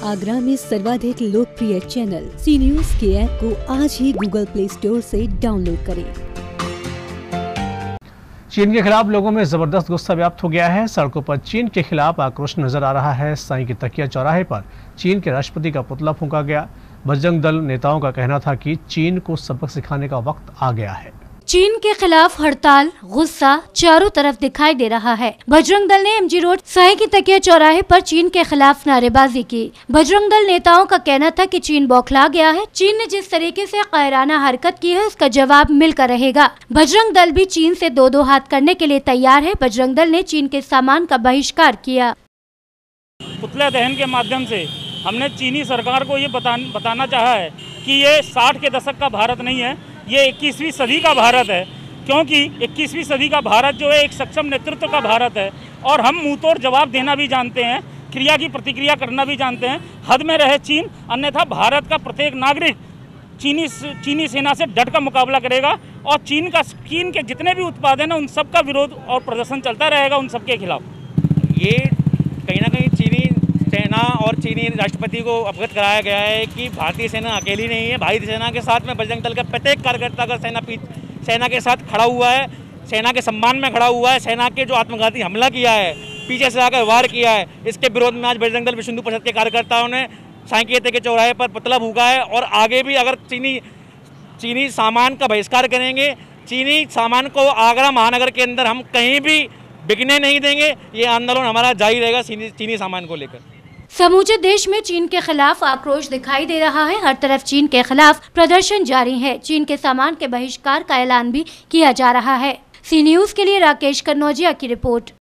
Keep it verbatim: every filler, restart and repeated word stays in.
आगरा में सर्वाधिक लोकप्रिय चैनल सी न्यूज के ऐप को आज ही गूगल प्ले स्टोर से डाउनलोड करें। चीन के खिलाफ लोगों में जबरदस्त गुस्सा व्याप्त हो गया है। सड़कों पर चीन के खिलाफ आक्रोश नजर आ रहा है। साई की तकिया चौराहे पर चीन के राष्ट्रपति का पुतला फूंका गया। बजरंग दल नेताओं का कहना था कि चीन को सबक सिखाने का वक्त आ गया है। चीन के खिलाफ हड़ताल, गुस्सा चारों तरफ दिखाई दे रहा है। बजरंग दल ने एमजी रोड साई की तकिया चौराहे पर चीन के खिलाफ नारेबाजी की। बजरंग दल नेताओं का कहना था कि चीन बौखला गया है। चीन ने जिस तरीके से कायराना हरकत की है उसका जवाब मिलकर रहेगा। बजरंग दल भी चीन से दो दो हाथ करने के लिए तैयार है। बजरंग दल ने चीन के सामान का बहिष्कार किया। पुतला दहन के माध्यम से हमने चीनी सरकार को ये बता, बताना चाहा है कि ये साठ के दशक का भारत नहीं है, ये इक्कीसवीं सदी का भारत है। क्योंकि इक्कीसवीं सदी का भारत जो है एक सक्षम नेतृत्व का भारत है और हम मुंहतोड़ जवाब देना भी जानते हैं, क्रिया की प्रतिक्रिया करना भी जानते हैं। हद में रहे चीन, अन्यथा भारत का प्रत्येक नागरिक चीनी चीनी सेना से डट का मुकाबला करेगा और चीन का चीन के जितने भी उत्पाद हैं ना उन सब का विरोध और प्रदर्शन चलता रहेगा उन सब के खिलाफ। ये कहीं ना कहीं चीनी सेना और चीनी राष्ट्रपति को अवगत कराया गया है कि भारतीय सेना अकेली नहीं है। भारतीय सेना के साथ में बजरंग दल का प्रत्येक कार्यकर्ता अगर सेना सेना के साथ खड़ा हुआ है, सेना के सम्मान में खड़ा हुआ है, सेना के जो आत्मघाती हमला किया है, पीछे से आकर वार किया है, इसके विरोध में आज बजरंग दल विश्व हिंदू परिषद के कार्यकर्ताओं ने साई के चौराहे पर पुतला फूंका है। और आगे भी अगर चीनी चीनी सामान का बहिष्कार करेंगे, चीनी सामान को आगरा महानगर के अंदर हम कहीं भी बिकने नहीं देंगे। ये आंदोलन हमारा जारी रहेगा चीनी सामान को लेकर। समूचे देश में चीन के खिलाफ आक्रोश दिखाई दे रहा है। हर तरफ चीन के खिलाफ प्रदर्शन जारी है। चीन के सामान के बहिष्कार का ऐलान भी किया जा रहा है। सी न्यूज के लिए राकेश कन्नौजिया की रिपोर्ट।